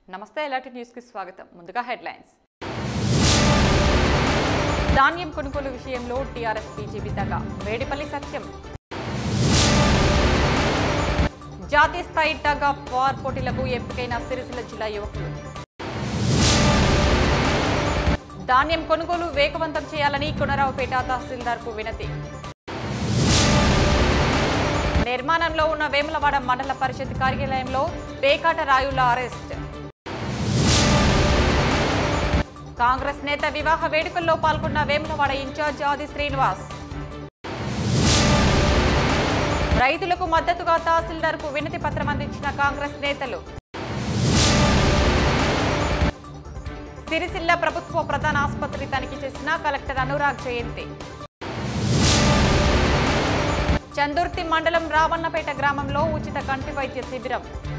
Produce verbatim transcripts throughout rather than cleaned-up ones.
నమస్తే ఎలాటి న్యూస్ కి స్వాగతం. ముందుగా హెడ్లైన్స్. ధాన్యం కొనుగోలు విషయంలో టీఆర్ఎస్ బీజేపీ దగా, మేడిపల్లి సత్యం. జాతీయ స్థాయి టగ్ ఆఫ్ వార్ పోటీలకు ఎంపికైన సిరిసిల్ల జిల్లా యువకులు. ధాన్యం కొనుగోలు వేగవంతం చేయాలని కొనరావుపేట తహసీల్దార్కు వినతి. నిర్మాణంలో ఉన్న వేములవాడ మండల పరిషత్ కార్యాలయంలో పేకాట రాయుల అరెస్ట్. కాంగ్రెస్ నేత వివాహ వేడుకల్లో పాల్గొన్న వేములవాడ ఇన్ఛార్జ్ ఆది శ్రీనివాస్. రైతులకు మద్దతుగా తహసీల్దార్కు వినతి పత్రం అందించిన కాంగ్రెస్ నేతలు. సిరిసిల్ల ప్రభుత్వ ప్రధాన ఆసుపత్రి తనిఖీ చేసిన కలెక్టర్ అనురాగ్ జయంతి. చందుర్తి మండలం రావన్నపేట గ్రామంలో ఉచిత కంటి వైద్య శిబిరం.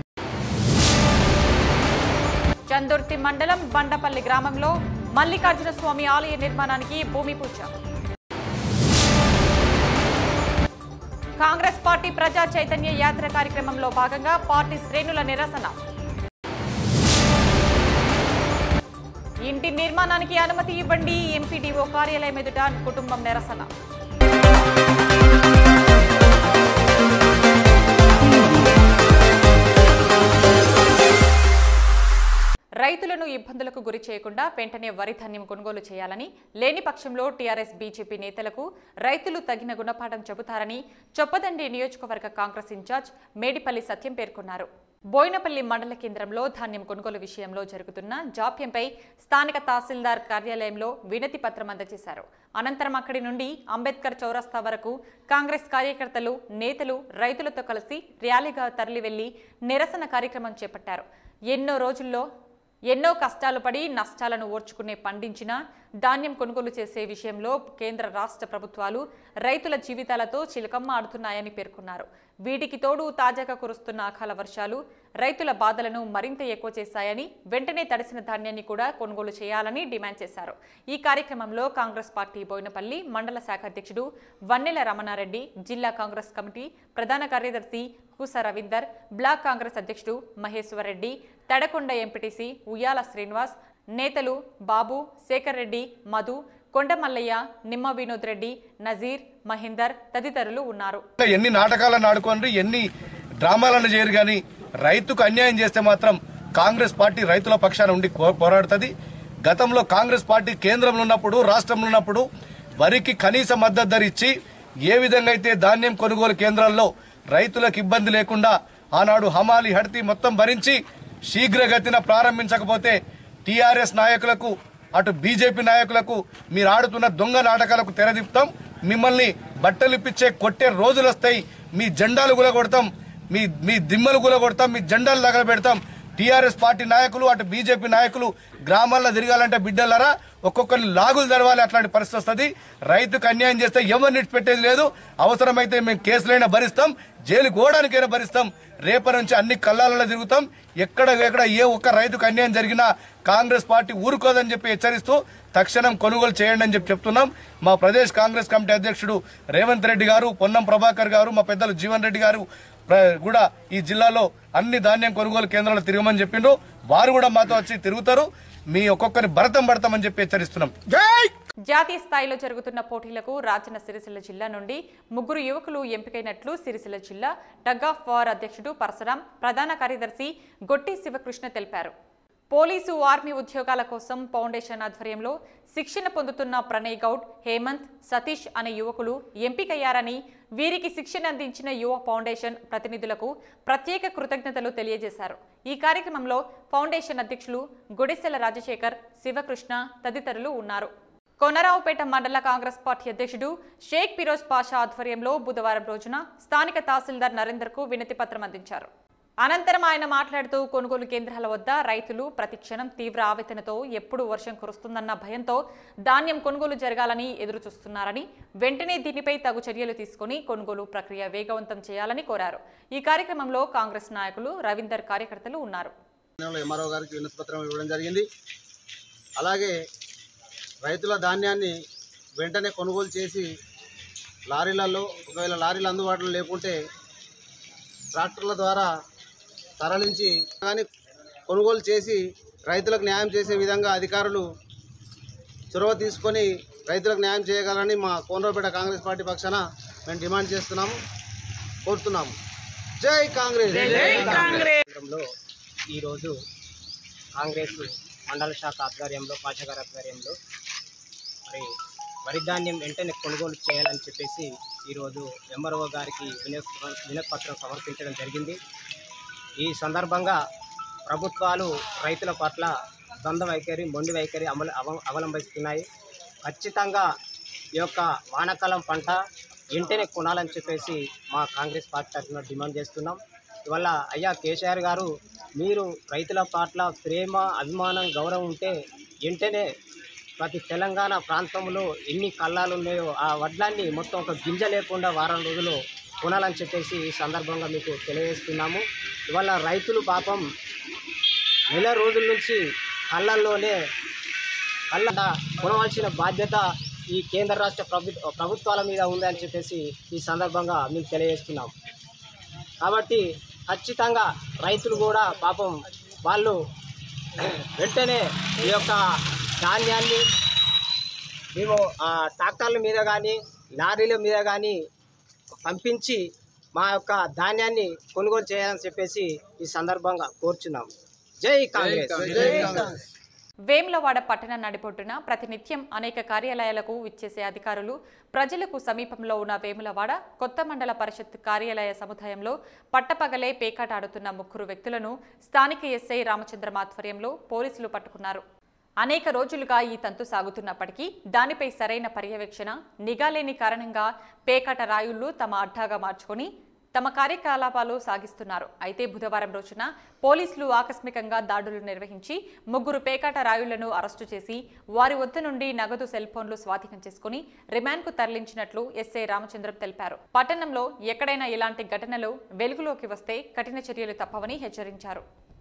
చందుర్తి మండలం బండపల్లి గ్రామంలో మల్లికార్జున స్వామి ఆలయ నిర్మాణానికి భూమి పూజ. కాంగ్రెస్ పార్టీ ప్రజా చైతన్య యాత్ర కార్యక్రమంలో భాగంగా పార్టీ శ్రేణుల నిరసన. ఇంటి నిర్మాణానికి అనుమతి ఇవ్వండి, ఎంపీడీఓ కార్యాలయం ఎదుట కుటుంబం నిరసన. రైతులను ఇబ్బందులకు గురి చేయకుండా వెంటనే వరి ధాన్యం కొనుగోలు చేయాలని, లేని పక్షంలో టీఆర్ఎస్ బీజేపీ నేతలకు రైతులు తగిన గుణపాఠం చెబుతారని చొప్పదండి నియోజకవర్గ కాంగ్రెస్ ఇన్ఛార్జ్ మేడిపల్లి సత్యం పేర్కొన్నారు. బోయినపల్లి మండల కేంద్రంలో ధాన్యం కొనుగోలు విషయంలో జరుగుతున్న జాప్యంపై స్థానిక తహసీల్దార్ కార్యాలయంలో వినతి పత్రం అందజేశారు. అనంతరం అక్కడి నుండి అంబేద్కర్ చౌరస్తా వరకు కాంగ్రెస్ కార్యకర్తలు, నేతలు రైతులతో కలిసి ర్యాలీగా తరలి వెళ్లి నిరసన కార్యక్రమం చేపట్టారు. ఎన్నో రోజుల్లో ఎన్నో కష్టాలు పడి నష్టాలను ఓర్చుకునే పండించిన ధాన్యం కొనుగోలు చేసే విషయంలో కేంద్ర రాష్ట్ర ప్రభుత్వాలు రైతుల జీవితాలతో చిలకమ్మ ఆడుతున్నాయని పేర్కొన్నారు. వీటికి తోడు తాజాగా కురుస్తున్న అకాల వర్షాలు రైతుల బాధలను మరింత ఎక్కువ చేశాయని, వెంటనే తడిసిన ధాన్యాన్ని కూడా కొనుగోలు చేయాలని డిమాండ్ చేశారు. ఈ కార్యక్రమంలో కాంగ్రెస్ పార్టీ బోయినపల్లి మండల శాఖ అధ్యక్షుడు వన్నెల రమణారెడ్డి, జిల్లా కాంగ్రెస్ కమిటీ ప్రధాన కార్యదర్శి కూస రవీందర్, బ్లాక్ కాంగ్రెస్ అధ్యక్షుడు మహేశ్వర్ రెడ్డి, తడకొండ ఎంపీటీసీ ఉయ్యాల శ్రీనివాస్, నేతలు బాబు, శేఖర్ రెడ్డి, మధు, కొండమల్లయ్య, నిమ్మ వినోద్ రెడ్డి, నజీర్, మహేందర్ తదితరులు ఉన్నారు. ఎన్ని నాటకాలను ఆడుకోండి, ఎన్ని డ్రామాలను చేయరు గాని రైతుకు అన్యాయం చేస్తే మాత్రం కాంగ్రెస్ పార్టీ రైతుల పక్షాన ఉండి పోరాడుతుంది. గతంలో కాంగ్రెస్ పార్టీ కేంద్రంలో ఉన్నప్పుడు, రాష్ట్రంలో ఉన్నప్పుడు వరికి కనీస మద్దతు ధర ఇచ్చి ఏ విధంగా అయితే ధాన్యం కొనుగోలు కేంద్రాల్లో రైతులకు ఇబ్బంది లేకుండా ఆనాడు హమాలి హడ్తీ మొత్తం భరించి శీఘ్రగతిన ప్రారంభించకపోతే టీఆర్ఎస్ నాయకులకు, అటు బీజేపీ నాయకులకు మీరు ఆడుతున్న దొంగ నాటకాలకు తెరదిప్తాం, మిమ్మల్ని బట్టలిప్పించే కొట్టే రోజులు వస్తాయి, మీ జెండాలు గులగొడతాం, మీ మీ దిమ్మలు గులగొడతాం, మీ జెండాలు తగలబెడతాం. టీఆర్ఎస్ పార్టీ నాయకులు, అటు బీజేపీ నాయకులు గ్రామాల్లో తిరగాలంటే బిడ్డలరా ఒక్కొక్కరిని లాగులు తెరవాలి. అట్లాంటి పరిస్థితి వస్తుంది. రైతుకు అన్యాయం చేస్తే ఎవరిని పెట్టేది లేదు. అవసరమైతే మేము కేసులైనా భరిస్తాం, జైలు గోడానికైనా భరిస్తాం. రేపటి నుంచి అన్ని కళ్ళాలలో తిరుగుతాం. ఎక్కడ ఎక్కడ ఏ ఒక్క రైతుకు అన్యాయం జరిగినా కాంగ్రెస్ పార్టీ ఊరుకోదని చెప్పి హెచ్చరిస్తూ తక్షణం కొనుగోలు చేయండి అని చెప్పి చెప్తున్నాం. మా ప్రదేశ్ కాంగ్రెస్ కమిటీ అధ్యక్షుడు రేవంత్ రెడ్డి గారు, పొన్నం ప్రభాకర్ గారు, మా పెద్దలు జీవన్ రెడ్డి గారు కూడా ఈ జిల్లాలో అన్ని ధాన్యం కొనుగోలు కేంద్రాలు తిరగమని చెప్పిండ్రు. వారు కూడా మాతో వచ్చి తిరుగుతారు. మీ ఒక్కొక్కరిని భరతం పడతామని చెప్పి హెచ్చరిస్తున్నాం. జాతీయ స్థాయిలో జరుగుతున్న పోటీలకు రాజన్న సిరిసిల్ల జిల్లా నుండి ముగ్గురు యువకులు ఎంపికైనట్లు సిరిసిల్ల జిల్లా టగ్ ఆఫ్ వార్ అధ్యక్షుడు పరశురాం, ప్రధాన కార్యదర్శి గొట్టి శివకృష్ణ తెలిపారు. పోలీసు, ఆర్మీ ఉద్యోగాల కోసం ఫౌండేషన్ ఆధ్వర్యంలో శిక్షణ పొందుతున్న ప్రణయ్ గౌడ్, హేమంత్, సతీష్ అనే యువకులు ఎంపికయ్యారని, వీరికి శిక్షణ అందించిన యువ ఫౌండేషన్ ప్రతినిధులకు ప్రత్యేక కృతజ్ఞతలు తెలియజేశారు. ఈ కార్యక్రమంలో ఫౌండేషన్ అధ్యక్షులు గుడిసెల రాజశేఖర్, శివకృష్ణ తదితరులు ఉన్నారు. కొనరావుపేట మండల కాంగ్రెస్ పార్టీ అధ్యక్షుడు షేక్ ఫిరోజ్ పాషా ఆధ్వర్యంలో బుధవారం రోజున స్థానిక తహసీల్దార్ నరేందర్ కు వినతి పత్రం అందించారు. అనంతరం ఆయన మాట్లాడుతూ కొనుగోలు కేంద్రాల వద్ద రైతులు ప్రతిక్షణం తీవ్ర ఆవేదనతో ఎప్పుడు వర్షం కురుస్తుందన్న భయంతో ధాన్యం కొనుగోలు జరగాలని ఎదురు చూస్తున్నారని, వెంటనే దీనిపై తగు చర్యలు తీసుకుని కొనుగోలు ప్రక్రియ వేగవంతం చేయాలని కోరారు. ఈ కార్యక్రమంలో కాంగ్రెస్ నాయకులు, రవీందర్ కార్యకర్తలు ఉన్నారు. అలాగే రైతుల ధాన్యాన్ని వెంటనే కొనుగోలు చేసి లారీలలో, ఒకవేళ లారీలు అందుబాటులో లేకుంటే ట్రాక్టర్ల ద్వారా తరలించి కానీ కొనుగోలు చేసి రైతులకు న్యాయం చేసే విధంగా అధికారులు చొరవ తీసుకొని రైతులకు న్యాయం చేయగలరని మా కోనరావుపేట కాంగ్రెస్ పార్టీ పక్షాన మేము డిమాండ్ చేస్తున్నాము, కోరుతున్నాము. జై కాంగ్రెస్. కేంద్రంలో ఈరోజు కాంగ్రెస్ మండల శాఖ ఆధ్వర్యంలో పాషగారి ఆధ్వర్యంలో మరి వరి ధాన్యం వెంటనే కొనుగోలు చేయాలని చెప్పేసి ఈరోజు ఎంఆర్ఓ గారికి వినతి వినతిపత్రం సమర్పించడం జరిగింది. ఈ సందర్భంగా ప్రభుత్వాలు రైతుల పట్ల ద్వంద్వ వైఖరి మొండి వైఖరి అమలు అవ అవలంబిస్తున్నాయి. ఖచ్చితంగా ఈ యొక్క వానాకాలం పంట వెంటనే కొనాలని చెప్పేసి మా కాంగ్రెస్ పార్టీ తరఫున డిమాండ్ చేస్తున్నాం. ఇవాళ అయ్యా కేసీఆర్ గారు, మీరు రైతుల పట్ల ప్రేమ అభిమానం గౌరవం ఉంటే వెంటనే ప్రతి తెలంగాణ ప్రాంతంలో ఎన్ని కళ్ళాలు ఉన్నాయో ఆ వడ్లాన్ని మొత్తం ఒక గింజ లేకుండా వారం రోజులు కొనాలని చెప్పేసి ఈ సందర్భంగా మీకు తెలియజేస్తున్నాము. ఇవాళ రైతులు పాపం నెల రోజుల నుంచి కళ్ళల్లోనే కళ్ళ కొనవలసిన బాధ్యత ఈ కేంద్ర రాష్ట్ర ప్రభుత్వ ప్రభుత్వాల మీద ఉందని చెప్పేసి ఈ సందర్భంగా మీకు తెలియజేస్తున్నాం. కాబట్టి ఖచ్చితంగా రైతులు కూడా పాపం వాళ్ళు వెంటనే ఈ యొక్క ధాన్యాన్ని మేము ట్రాక్టర్ల మీద కానీ లారీల మీద కానీ పంపించి మా యొక్క ధాన్యాన్ని కొనుగోలు చేయాలని చెప్పేసి ఈ సందర్భంగా కోరుచున్నాం. జై కాంగ్రెస్. జై కాంగ్రెస్. వేములవాడ పట్టణ నడిబొడ్డున ప్రతినిత్యం అనేక కార్యాలయాలకు విచ్చేసే అధికారులు ప్రజలకు సమీపంలో ఉన్న వేములవాడ కొత్త మండల పరిషత్ కార్యాలయ సముదాయంలో పట్టపగలే పేకాట ఆడుతున్న ముగ్గురు వ్యక్తులను స్థానిక ఎస్ఐ రామచంద్రం ఆధ్వర్యంలో పోలీసులు పట్టుకున్నారు. అనేక రోజులుగా ఈ తంతు సాగుతున్నప్పటికీ దానిపై సరైన పర్యవేక్షణ నిఘా లేని కారణంగా పేకాట రాయుళ్లు తమ అడ్డాగా మార్చుకొని తమ కార్యకలాపాలు సాగిస్తున్నారు. అయితే బుధవారం రోజున పోలీసులు ఆకస్మికంగా దాడులు నిర్వహించి ముగ్గురు పేకాట రాయుళ్లను అరెస్టు చేసి వారి వద్ద నుండి నగదు సెల్ ఫోన్లు స్వాధీనం చేసుకుని రిమాండ్కు తరలించినట్లు ఎస్ఐ రామచంద్రం తెలిపారు. పట్టణంలో ఎక్కడైనా ఇలాంటి ఘటనలు వెలుగులోకి వస్తే కఠిన చర్యలు తప్పవని హెచ్చరించారు.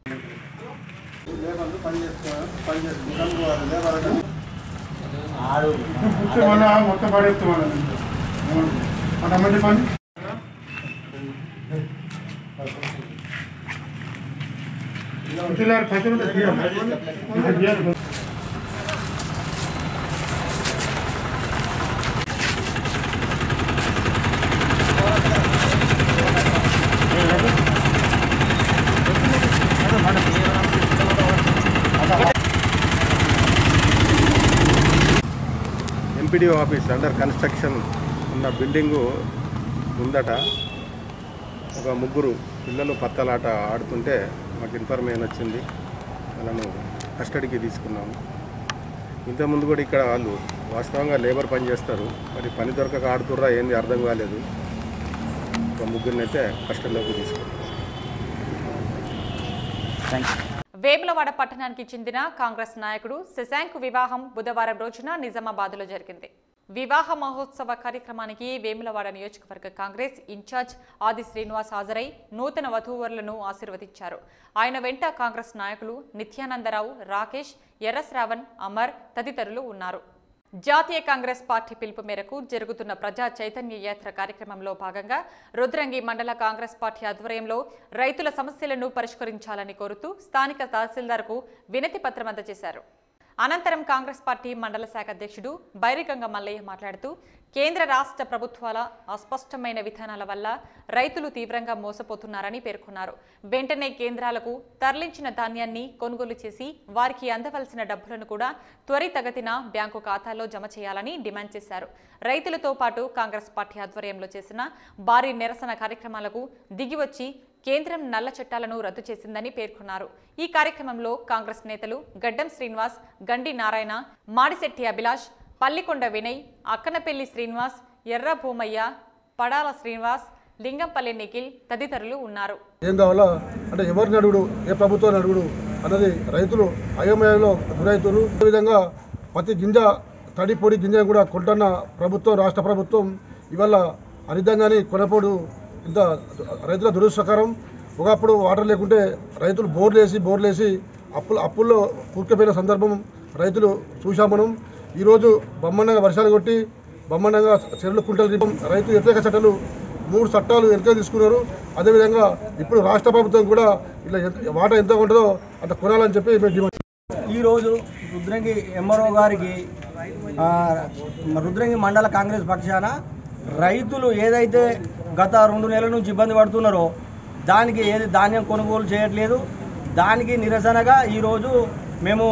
ఎంపీడీ ఆఫీస్ అండర్ కన్స్ట్రక్షన్ ఉన్న బిల్డింగు ముందట ఒక ముగ్గురు పిల్లలు పత్తలాట ఆడుతుంటే మాకు ఇన్ఫర్మేషన్ వచ్చింది. వాళ్ళను కస్టడీకి తీసుకున్నాము. ఇంతకుముందు కూడా ఇక్కడ వాళ్ళు వాస్తవంగా లేబర్ పని చేస్తారు, మరి పని దొరకక ఆడుతుర్రా ఏంది అర్థం కాలేదు. ఒక ముగ్గురిని అయితే కస్టడీలోకి తీసుకున్నాం. వేములవాడ పట్టణానికి చెందిన కాంగ్రెస్ నాయకుడు శశాంక్ వివాహం బుధవారం రోజున నిజామాబాద్లో జరిగింది. వివాహ మహోత్సవ కార్యక్రమానికి వేములవాడ నియోజకవర్గ కాంగ్రెస్ ఇన్ఛార్జ్ ఆది శ్రీనివాస్ హాజరై నూతన వధూవరులను ఆశీర్వదించారు. ఆయన వెంట కాంగ్రెస్ నాయకులు నిత్యానందరావు, రాకేష్, ఎర్రశ్రావణ్, అమర్ తదితరులు ఉన్నారు. జాతీయ కాంగ్రెస్ పార్టీ పిలుపు మేరకు జరుగుతున్న ప్రజా చైతన్య యాత్ర కార్యక్రమంలో భాగంగా రుద్రంగి మండల కాంగ్రెస్ పార్టీ ఆధ్వర్యంలో రైతుల సమస్యలను పరిష్కరించాలని కోరుతూ స్థానిక తహసీల్దార్కు వినతి పత్రం అందజేశారు. అనంతరం కాంగ్రెస్ పార్టీ మండల శాఖ అధ్యక్షుడు బైరిగంగ మల్లయ్య మాట్లాడుతూ కేంద్ర రాష్ట్ర ప్రభుత్వాల అస్పష్టమైన విధానాల వల్ల రైతులు తీవ్రంగా మోసపోతున్నారని పేర్కొన్నారు. వెంటనే కేంద్రాలకు తరలించిన ధాన్యాన్ని కొనుగోలు చేసి వారికి అందవలసిన డబ్బులను కూడా త్వరితగతిన బ్యాంకు ఖాతాల్లో జమ చేయాలని డిమాండ్ చేశారు. రైతులతో పాటు కాంగ్రెస్ పార్టీ ఆధ్వర్యంలో చేసిన భారీ నిరసన కార్యక్రమాలకు దిగివచ్చి కేంద్రం నల్ల చట్టాలను రద్దు చేసిందని పేర్కొన్నారు. ఈ కార్యక్రమంలో కాంగ్రెస్ నేతలు గడ్డం శ్రీనివాస్, గండి నారాయణ, మాడిశెట్టి అభిలాష్, పల్లికొండ వినయ్, అక్కనపల్లి శ్రీనివాస్, ఎర్ర భూమయ్య, పడాల శ్రీనివాస్, లింగంపల్లి నిఖిల్ తదితరులు ఉన్నారు. ఏం కావాలా అంటే ఎవరు నడుగుడు, ఏ ప్రభుత్వం నడుగుడు అన్నది రైతులు అయోమయంలో గురైతులు. అదేవిధంగా ప్రతి గింజ తడి పొడి గింజ కూడా కొంటున్న ప్రభుత్వం, రాష్ట్ర ప్రభుత్వం ఇవాళ అరిదంగాని కొనపోడు ఇంత రైతుల దురదృష్టకరం. ఒకప్పుడు వాటర్ లేకుంటే రైతులు బోర్లు వేసి బోర్లు వేసి అప్పులు అప్పుల్లో కూరుకుపోయిన సందర్భం రైతులు చూసాం మనం. ఈరోజు బొమ్మనంగా వర్షాలు కొట్టి బొమ్మనంగా చెరువులు కుంటలు రైతు వ్యతిరేక చట్టాలు మూడు చట్టాలు వెనక తీసుకున్నారు. అదేవిధంగా ఇప్పుడు రాష్ట్ర ప్రభుత్వం కూడా ఇలా వాటా ఎంత ఉంటుందో అట్లా కొనాలని చెప్పి మేము డిమాండ్. ఈరోజు రుద్రంగి ఎంఆర్ఓ గారికి రుద్రంగి మండల కాంగ్రెస్ పక్షాన రైతులు ఏదైతే గత రెండు నెలల నుంచి ఇబ్బంది పడుతున్నారో దానికి ఏది ధాన్యం కొనుగోలు చేయట్లేదు, దానికి నిరసనగా ఈరోజు మేము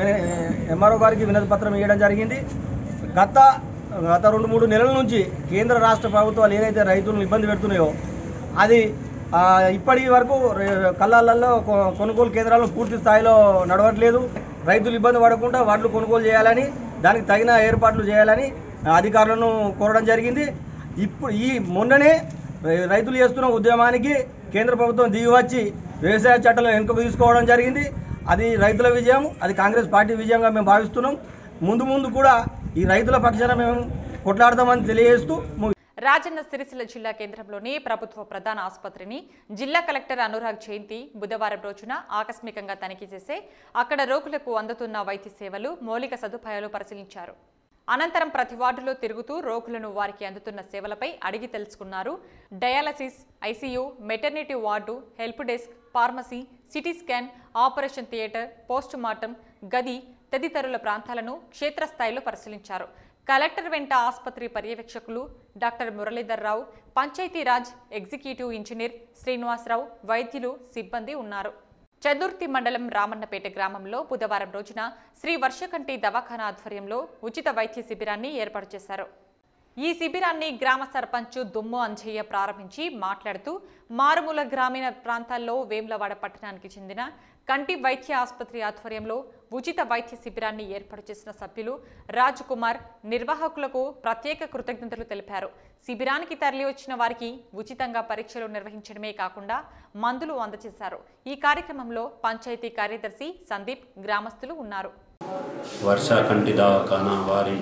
ఎంఆర్ఓ గారికి వినతి పత్రం ఇవ్వడం జరిగింది. గత గత రెండు మూడు నెలల నుంచి కేంద్ర రాష్ట్ర ప్రభుత్వాలు ఏదైతే రైతులను ఇబ్బంది పెడుతున్నాయో అది ఇప్పటి వరకు కళ్ళాలలో కొనుగోలు కేంద్రాలను పూర్తి స్థాయిలో నడవట్లేదు. రైతులు ఇబ్బంది పడకుండా వాటిని కొనుగోలు చేయాలని, దానికి తగిన ఏర్పాట్లు చేయాలని అధికారులను కోరడం జరిగింది. ఇప్పుడు ఈ మొన్ననే రైతులు చేస్తున్న ఉద్యమానికి కేంద్ర ప్రభుత్వం దిగి వచ్చి వ్యవసాయ చట్టాలను వెనుకకు తీసుకోవడం జరిగింది. అది రైతుల విజయం, అది కాంగ్రెస్ పార్టీ విజయంగా మేము భావిస్తున్నాం. ముందు ముందు కూడా ఈ రైతుల పక్షాన మేము కొట్లాడతామని తెలియజేస్తూ రాజన్న సిరిసిల్ల జిల్లా కేంద్రంలోని ప్రభుత్వ ప్రధాన ఆసుపత్రిని జిల్లా కలెక్టర్ అనురాగ్ జయంతి బుధవారం రోజున ఆకస్మికంగా తనిఖీ చేసి అక్కడ రోగులకు అందుతున్న వైద్య సేవలు, మౌలిక సదుపాయాలు పరిశీలించారు. అనంతరం ప్రతి వార్డులో తిరుగుతూ రోగులను వారికి అందుతున్న సేవలపై అడిగి తెలుసుకున్నారు. Dialysis, ICU, maternity ward, help desk, pharmacy, CT scan, operation theatre, post mortem గది తదితరుల ప్రాంతాలను క్షేత్రస్థాయిలో పరిశీలించారు. కలెక్టర్ వెంట ఆసుపత్రి పర్యవేక్షకులు doctor Muralidhar Rao, Panchayati Raj executive engineer Srinivasa Rao, వైద్యులు, సిబ్బంది ఉన్నారు. చదుర్తి మండలం రామన్నపేట గ్రామంలో బుధవారం రోజున శ్రీ వర్షకంటి దవాఖానా ఆధ్వర్యంలో ఉచిత వైద్య శిబిరాన్ని ఏర్పాటు చేశారు. ఈ శిబిరాన్ని గ్రామ సర్పంచ్ దుమ్ము అంజయ్య ప్రారంభించి మాట్లాడుతూ మారుమూల గ్రామీణ ప్రాంతాల్లో వేములవాడ పట్టణానికి చెందిన కంటి వైద్య ఆసుపత్రి ఆధ్వర్యంలో ఉచిత వైద్య శిబిరాన్ని ఏర్పాటు చేసిన సభ్యులు రాజ్ కుమార్, నిర్వాహకులకు ప్రత్యేక కృతజ్ఞతలు తెలిపారు. శిబిరానికి తరలి వచ్చిన వారికి ఉచితంగా పరీక్షలు నిర్వహించడమే కాకుండా మందులు అందజేశారు. ఈ కార్యక్రమంలో పంచాయతీ కార్యదర్శి సందీప్, గ్రామస్తులు ఉన్నారు. వర్ష కంటి దవాఖానా వారి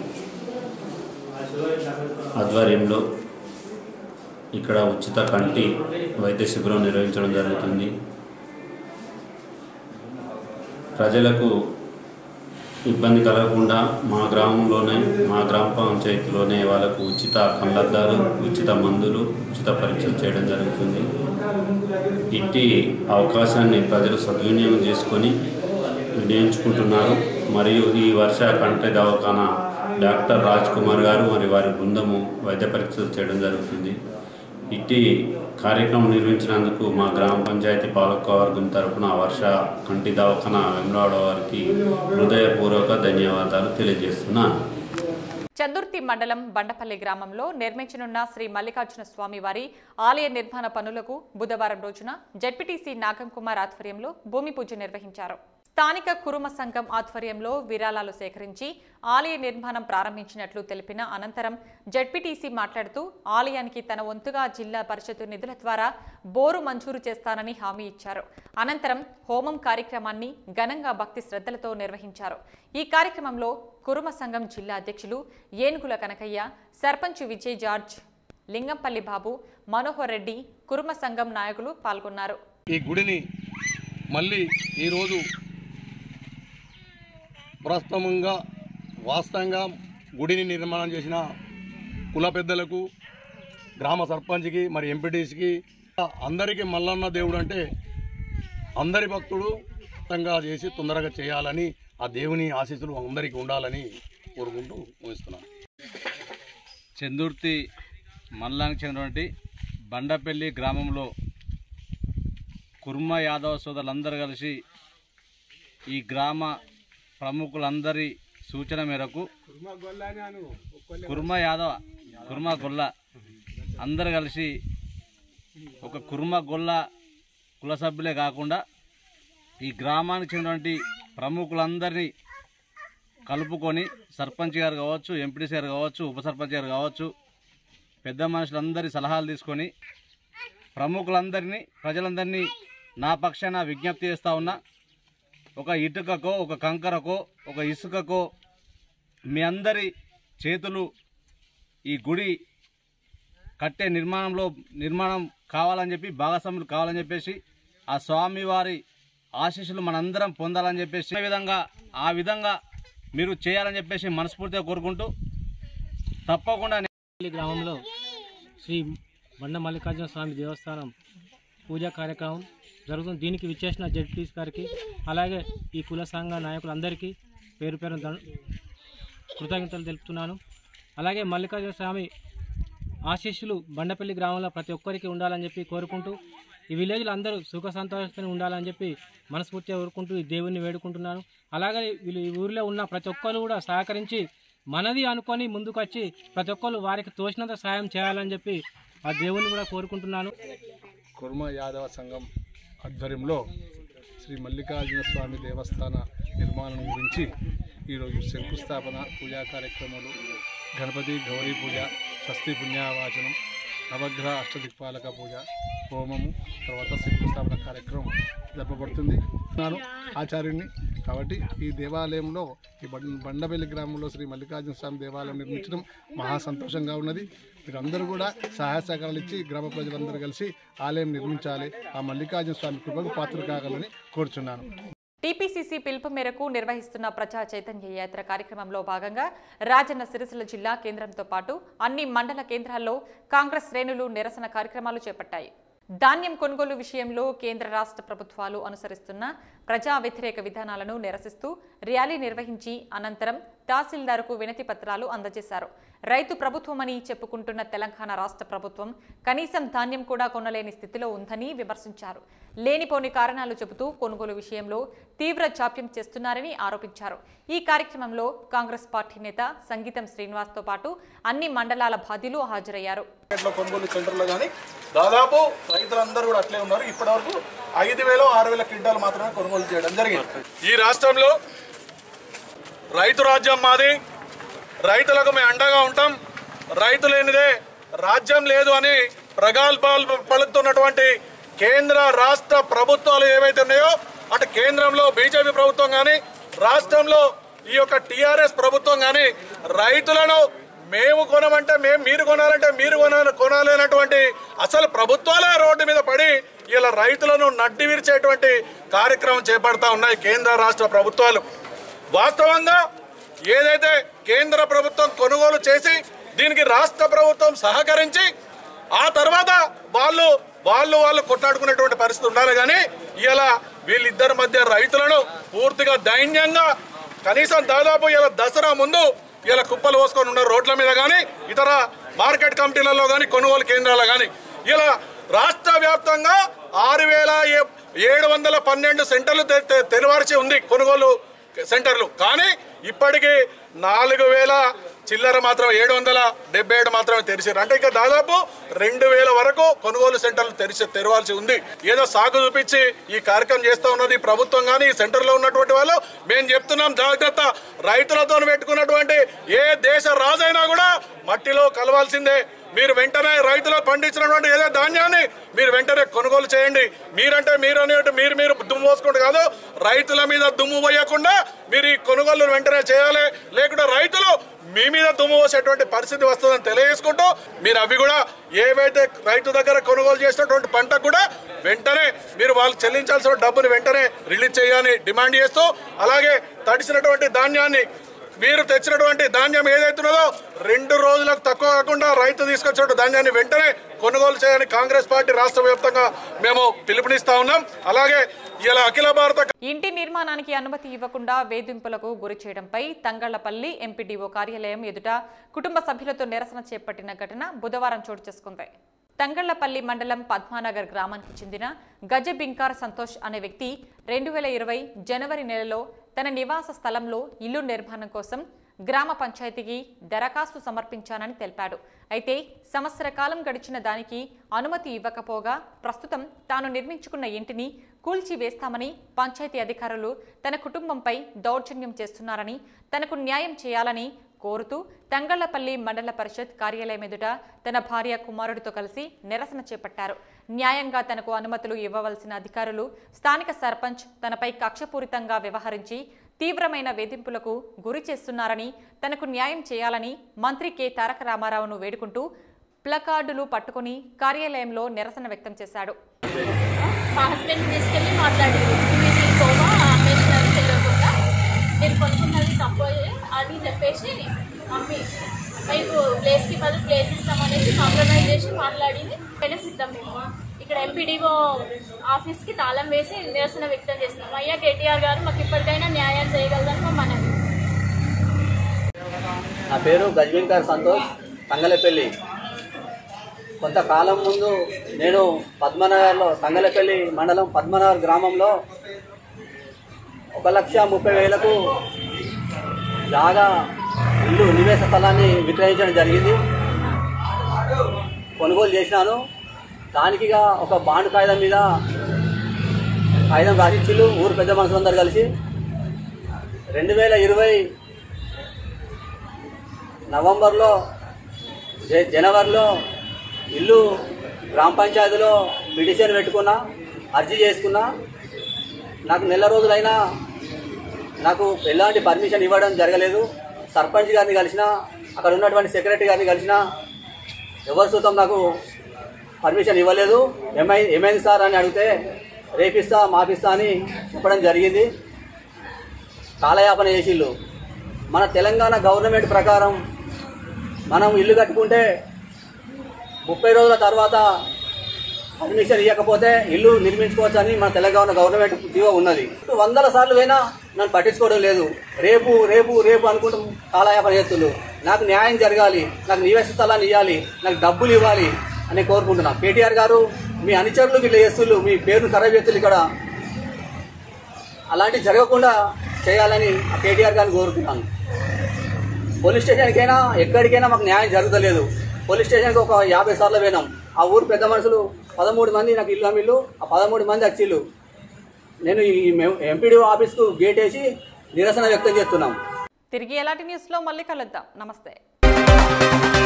ఆధ్వర్యంలో ఇక్కడ ఉచిత కంటి వైద్య శిబిరం నిర్వహించడం జరుగుతుంది. ప్రజలకు ఇబ్బంది కలగకుండా మా గ్రామంలోనే, మా గ్రామ పంచాయతీలోనే వాళ్ళకు ఉచిత కళ్ళద్దాలు, ఉచిత మందులు, ఉచిత పరీక్షలు చేయడం జరుగుతుంది. ఇట్టి అవకాశాన్ని ప్రజలు సద్వినియోగం చేసుకొని వినియోగించుకుంటున్నారు. మరియు ఈ వర్ష కంటి దవాఖానా డాక్టర్ రాజ్ కుమార్ గారు మరియు వారి బృందము వైద్య పరీక్షలు చేయడం జరుగుతుంది. ఇట్టి కార్యక్రమం నిర్వహించినందుకు మా గ్రామ పంచాయతీ పాలకవర్గం తరఫున వర్ష కంటి దవాఖానా వేములవాడ వారికి హృదయపూర్వక ధన్యవాదాలు తెలియజేస్తున్నాను. చందుర్తి మండలం బండపల్లి గ్రామంలో నిర్మించనున్న శ్రీ మల్లికార్జున స్వామి వారి ఆలయ నిర్మాణ పనులకు బుధవారం రోజున జెడ్పీటీసీ నాగం కుమార్ ఆధ్వర్యంలో భూమి పూజ నిర్వహించారు. స్థానిక కురుమ సంఘం ఆధ్వర్యంలో విరాళాలు సేకరించి ఆలయ నిర్మాణం ప్రారంభించినట్లు తెలిపిన అనంతరం జెడ్పీటీసీ మాట్లాడుతూ ఆలయానికి తన వంతుగా జిల్లా పరిషత్ నిధుల ద్వారా బోరు మంజూరు చేస్తానని హామీ ఇచ్చారు. అనంతరం హోమం కార్యక్రమాన్ని ఘనంగా భక్తి శ్రద్ధలతో నిర్వహించారు. ఈ కార్యక్రమంలో కురుమ సంఘం జిల్లా అధ్యక్షులు ఏనుగుల కనకయ్య, సర్పంచ్ విజయ్ జార్జ్, లింగంపల్లి బాబు, మనోహర్ రెడ్డి, కురుమ సంఘం నాయకులు పాల్గొన్నారు. ఈ గుడిని మళ్ళీ ఈరోజు ప్రస్తుతంగా వాస్తవంగా గుడిని నిర్మాణం చేసిన కుల పెద్దలకు, గ్రామ సర్పంచ్కి, మరి ఎంపీటీసీకి, అందరికీ మల్లన్న దేవుడు అంటే అందరి భక్తుడు మొత్తంగా చేసి తొందరగా చేయాలని, ఆ దేవుని ఆశీస్సులు అందరికీ ఉండాలని కోరుకుంటూ ముగిస్తున్నాను. చందుర్తి మండలానికి చెందినటువంటి బండపల్లి గ్రామంలో కుర్మ యాదవ సోదరులందరూ కలిసి ఈ గ్రామ ప్రముఖులందరి సూచన మేరకు కుర్మ యాదవ కుర్మ గొల్ల అందరు కలిసి ఒక కుర్మ గొల్ల కుల సభ్యులే కాకుండా ఈ గ్రామానికి చెందినటువంటి ప్రముఖులందరినీ కలుపుకొని సర్పంచ్ గారు కావచ్చు, ఎంపీటీసీ గారు కావచ్చు, ఉప సర్పంచ్ గారు కావచ్చు, పెద్ద మనుషులందరి సలహాలు తీసుకొని ప్రముఖులందరినీ, ప్రజలందరినీ నా పక్షాన విజ్ఞప్తి చేస్తూ ఉన్నా. ఒక ఇటుకకో, ఒక కంకరకో, ఒక ఇసుకకో మీ అందరి చేతులు ఈ గుడి కట్టే నిర్మాణంలో నిర్మాణం కావాలని చెప్పి, భాగస్వాములు కావాలని చెప్పేసి, ఆ స్వామివారి ఆశీస్సులు మనందరం పొందాలని చెప్పేసి ఈ విధంగా ఆ విధంగా మీరు చేయాలని చెప్పేసి మనస్ఫూర్తిగా కోరుకుంటూ తప్పకుండా గ్రామంలో శ్రీ బండ మల్లికార్జున స్వామి దేవస్థానం పూజా కార్యక్రమం జరుగుతుంది. దీనికి విచ్చేసిన జడ్పీస్ గారికి అలాగే ఈ కుల సంఘ నాయకులందరికీ పేరు పేరు కృతజ్ఞతలు తెలుపుతున్నాను. అలాగే మల్లికార్జున స్వామి ఆశీస్సులు బండపల్లి గ్రామంలో ప్రతి ఒక్కరికి ఉండాలని చెప్పి కోరుకుంటూ ఈ విలేజ్లో అందరూ సుఖ సంతోషంగా ఉండాలని చెప్పి మనస్ఫూర్తిగా కోరుకుంటూ ఈ దేవుణ్ణి వేడుకుంటున్నాను. అలాగే వీళ్ళు ఈ ఊరిలో ఉన్న ప్రతి ఒక్కరు కూడా సహకరించి మనది అనుకొని ముందుకు వచ్చి ప్రతి ఒక్కరు వారికి తోచినంత సాయం చేయాలని చెప్పి ఆ దేవుణ్ణి కూడా కోరుకుంటున్నాను. కుర్మ యాదవ సంఘం ఆధ్వర్యంలో శ్రీ మల్లికార్జున స్వామి దేవస్థాన నిర్మాణం గురించి ఈరోజు శంకుస్థాపన పూజా కార్యక్రమాలు, గణపతి గౌరీ పూజ, స్వస్తి పుణ్యావాచనం, నవగ్రహ అష్టదిక్పాలక పూజ, హోమము, తర్వాత శంకుస్థాపన కార్యక్రమం జరపబడుతుంది. నేను ఆచార్యుని కాబట్టి ఈ దేవాలయంలో ఈ బండపల్లి గ్రామంలో శ్రీ మల్లికార్జున స్వామి దేవాలయం నిర్మించడం మహా సంతోషంగా ఉన్నది. మీరందరూ కూడా సహాయ సహకారాలు ఇచ్చి గ్రామ ప్రజలందరూ కలిసి ఆలయం నిర్మించాలి, ఆ మల్లికార్జున స్వామి కృపకు పాత్రలు కాగలని కోరుచున్నాను. టీపీసీసీ పిలుపు మేరకు నిర్వహిస్తున్న ప్రజా చైతన్య యాత్ర కార్యక్రమంలో భాగంగా రాజన్న సిరిసిల్ల జిల్లా కేంద్రంతో పాటు అన్ని మండల కేంద్రాల్లో కాంగ్రెస్ శ్రేణులు నిరసన కార్యక్రమాలు చేపట్టాయి. ధాన్యం కొనుగోలు విషయంలో కేంద్ర రాష్ట్ర ప్రభుత్వాలు అనుసరిస్తున్న ప్రజా వ్యతిరేక విధానాలను నిరసిస్తూ ర్యాలీ నిర్వహించి అనంతరం తహసీల్దార్కు వినతి పత్రాలు అందజేశారు. రైతు ప్రభుత్వమని చెప్పుకుంటున్న తెలంగాణ రాష్ట్ర ప్రభుత్వం కనీసం ధాన్యం కూడా కొనలేని స్థితిలో ఉందని విమర్శించారు. లేనిపోని కారణాలు చెబుతూ కొనుగోలు విషయంలో తీవ్ర జాప్యం చేస్తున్నారని ఆరోపించారు. ఈ కార్యక్రమంలో కాంగ్రెస్ పార్టీ నేత సంగీతం శ్రీనివాస్తో పాటు అన్ని మండలాల బాధ్యులు హాజరయ్యారు. కొనుగోలు సెంటర్లో కానీ దాదాపు రైతులందరూ కూడా అట్లే ఉన్నారు. ఇప్పటి వరకు ఐదు వేల ఆరు వేల క్వింటాలు మాత్రమే కొనుగోలు చేయడం జరిగింది. ఈ రాష్ట్రంలో రైతు రాజ్యం మాది, రైతులకు మేము అండగా ఉంటాం, రైతు లేనిదే రాజ్యం లేదు అని ప్రగల్భాలు పలుకుతున్నటువంటి కేంద్ర రాష్ట్ర ప్రభుత్వాలు ఏవైతే ఉన్నాయో అటు కేంద్రంలో బీజేపీ ప్రభుత్వం కానీ రాష్ట్రంలో ఈ యొక్క టీఆర్ఎస్ ప్రభుత్వం కానీ రైతులను మేము కొనమంటే మేము మీరు కొనాలంటే మీరు కొనాలి కొనాలి అనేటువంటి అసలు ప్రభుత్వాలే రోడ్డు మీద పడి ఇలా రైతులను నడ్డి విరిచేటువంటి కార్యక్రమం చేపడతా ఉన్నాయి కేంద్ర రాష్ట్ర ప్రభుత్వాలు. వాస్తవంగా ఏదైతే కేంద్ర ప్రభుత్వం కొనుగోలు చేసి దీనికి రాష్ట్ర ప్రభుత్వం సహకరించి ఆ తర్వాత వాళ్ళు వాళ్ళు వాళ్ళు కొట్లాడుకునేటువంటి పరిస్థితి ఉండాలి. కానీ ఇలా వీళ్ళిద్దరి మధ్య రైతులను పూర్తిగా దైన్యంగా కనీసం దాదాపు ఇలా దసరా ముందు ఇలా కుప్పలు పోసుకొని ఉన్నారు రోడ్ల మీద కానీ ఇతర మార్కెట్ కమిటీలలో కానీ కొనుగోలు కేంద్రాల్లో కానీ. ఇలా రాష్ట్ర వ్యాప్తంగా ఆరు వేల ఏడు వందల పన్నెండు సెంటర్లు తెరవాల్సి ఉంది కొనుగోలు సెంటర్లు. కానీ ఇప్పటికీ నాలుగు వేల చిల్లర మాత్రం ఏడు వందల డెబ్బై ఏడు మాత్రమే తెరిచారు. అంటే ఇంకా దాదాపు రెండు వేల వరకు కొనుగోలు సెంటర్లు తెరిచి తెరవాల్సి ఉంది. ఏదో సాగు చూపించి ఈ కార్యక్రమం చేస్తూ ఉన్నది ప్రభుత్వం కానీ ఈ సెంటర్లో ఉన్నటువంటి వాళ్ళు. మేము చెప్తున్నాం జాగ్రత్త, రైతులతో పెట్టుకున్నటువంటి ఏ దేశ రాజైనా కూడా మట్టిలో కలవాల్సిందే. మీరు వెంటనే రైతులు పండించినటువంటి ఏదో ధాన్యాన్ని మీరు వెంటనే కొనుగోలు చేయండి. మీరంటే మీరు అనేటు మీరు మీరు దుమ్ము పోసుకుంటూ కాదు, రైతుల మీద దుమ్ము పోయకుండా మీరు ఈ కొనుగోలు వెంటనే చేయాలి. లేకుంటే రైతులు మీ మీద దుమ్ము పోసేటువంటి పరిస్థితి వస్తుందని తెలియజేసుకుంటూ మీరు అవి కూడా ఏవైతే రైతు దగ్గర కొనుగోలు చేసినటువంటి పంటకు కూడా వెంటనే మీరు వాళ్ళు చెల్లించాల్సిన డబ్బుని వెంటనే రిలీజ్ చేయాలని డిమాండ్ చేస్తూ, అలాగే తడిసినటువంటి ధాన్యాన్ని మీరు తెచ్చినటువంటి ధాన్యం ఏదైతున్నదో రెండు రోజులకు తక్కువ కాకుండా రైతు తీసుకొచ్చినటువంటి ధాన్యాన్ని వెంటనే కొనుగోలు చేయాలని కాంగ్రెస్ పార్టీ రాష్ట్ర వ్యాప్తంగా మేము పిలుపునిస్తా ఉన్నాం. అలాగే ఇలా అఖిల భారత ఇంటి నిర్మాణానికి అనుమతి ఇవ్వకుండా వేధింపులకు గురి చేయడంపై తంగళ్లపల్లి ఎంపీడీఓ కార్యాలయం ఎదుట కుటుంబ సభ్యులతో నిరసన చేపట్టిన ఘటన బుధవారం చోటు చేసుకుంది. తంగళ్లపల్లి మండలం పద్మానగర్ గ్రామానికి చెందిన గజ బింకార్ సంతోష్ అనే వ్యక్తి రెండు వేల ఇరవై జనవరి నెలలో తన నివాస స్థలంలో ఇల్లు నిర్మాణం కోసం గ్రామ పంచాయతీకి దరఖాస్తు సమర్పించానని తెలిపాడు. అయితే సంవత్సర కాలం గడిచిన దానికి అనుమతి ఇవ్వకపోగా ప్రస్తుతం తాను నిర్మించుకున్న ఇంటిని కూల్చివేస్తామని పంచాయతీ అధికారులు తన కుటుంబంపై దౌర్జన్యం చేస్తున్నారని తనకు న్యాయం చేయాలని కోరుతూ తంగళ్లపల్లి మండల పరిషత్ కార్యాలయం ఎదుట తన భార్య కుమారుడితో కలిసి నిరసన చేపట్టారు. న్యాయంగా తనకు అనుమతులు ఇవ్వవలసిన అధికారులు స్థానిక సర్పంచ్ తనపై కక్షపూరితంగా వ్యవహరించి తీవ్రమైన వేధింపులకు గురి చేస్తున్నారని తనకు న్యాయం చేయాలని మంత్రి కె తారక రామారావును వేడుకుంటూ ప్లకార్డులు పట్టుకుని కార్యాలయంలో నిరసన వ్యక్తం చేశాడు. మీరు కొనుక్కున్నది తప్పే అని చెప్పేసి మమ్మీ మీకు ప్లేస్కి బదులు ప్లేస్ ఇస్తామనేసి కాంప్రమైజ్ చేసి మాట్లాడింది. సిద్ధం మేము ఇక్కడ ఎంపీడీఓ ఆఫీస్కి తాళం వేసి నిరసన వ్యక్తం చేస్తున్నాం. అయ్యా కేటీఆర్ గారు మాకు ఇప్పటికైనా న్యాయం చేయగలదని మా మనవి. నా పేరు గజ్వింకర్ సంతోష్, తంగలపల్లి. కొంతకాలం ముందు నేను పద్మనగర్లో, తంగలపల్లి మండలం పద్మనగర్ గ్రామంలో ఒక లక్ష ముప్పై వేలకు జాగా ఇల్లు నివేశ స్థలాన్ని విక్రయించడం జరిగింది. కొనుగోలు చేసినాను. దానికిగా ఒక బాండ్ కాగితం మీద కాగితం రాసిచ్చిళ్ళు ఊరు పెద్ద మనుషులందరూ కలిసి రెండు వేల ఇరవై నవంబర్లో జనవరిలో ఇల్లు గ్రామ పంచాయతీలో పిటిషన్ పెట్టుకున్నా, అర్జీ చేసుకున్నా. నాకు నెల రోజులైనా నాకు ఎలాంటి పర్మిషన్ ఇవ్వడం జరగలేదు. సర్పంచ్ గారిని కలిసిన, అక్కడ ఉన్నటువంటి సెక్రటరీ గారిని కలిసిన, ఎవరి సూతం నాకు పర్మిషన్ ఇవ్వలేదు. ఏమై ఏమైంది సార్ అని అడిగితే రేపిస్తా మాపిస్తా అని చెప్పడం జరిగింది. కాలయాపన చేసిళ్ళు. మన తెలంగాణ గవర్నమెంట్ ప్రకారం మనం ఇల్లు కట్టుకుంటే ముప్పై రోజుల తర్వాత పర్మిషన్ ఇవ్వకపోతే ఇల్లు నిర్మించుకోవచ్చు అని మన తెలంగాణ గవర్నమెంట్ జీవో ఉన్నది. వందల సార్లు అయినా నన్ను పట్టించుకోవడం లేదు. రేపు రేపు రేపు అనుకుంటూ కాలయాపన చేస్తున్నారు. నాకు న్యాయం జరగాలి, నాకు నివేశ స్థలాన్ని ఇవ్వాలి, నాకు డబ్బులు ఇవ్వాలి అని కోరుకుంటున్నా. కేటీఆర్ గారు మీ అనుచరులు ఇట్లా చేస్తున్నారు, మీ పేరును ఖరాబ్ చేస్తున్నారు. ఇక్కడ అలాంటి జరగకుండా చేయాలని ఆ కేటీఆర్ గారిని కోరుకుంటున్నాను. పోలీస్ స్టేషన్కైనా ఎక్కడికైనా మాకు న్యాయం జరుగుతలేదు. పోలీస్ స్టేషన్కి ఒక యాభై సార్లు పోయినాం. ఆ ఊరు పెద్ద మనుషులు పదమూడు మంది నాకు ఇల్లు అమ్మిళ్ళు. ఆ పదమూడు మంది వచ్చిళ్ళు. నేను ఈ ఎంపీడీ ఆఫీస్కు గేట్ వేసి నిరసన వ్యక్తం చేస్తున్నాం. తిరిగి ఎలాంటి న్యూస్లో మళ్ళీ కలుద్దాం. నమస్తే.